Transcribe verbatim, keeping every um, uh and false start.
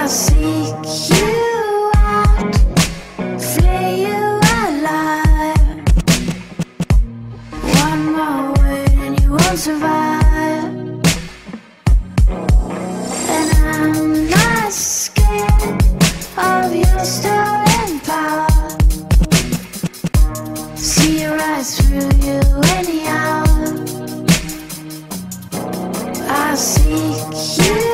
I'll seek you out, flay you alive. One more word and you won't survive. And I'm not scared of your stolen power. See right through you anyhow. I'll seek you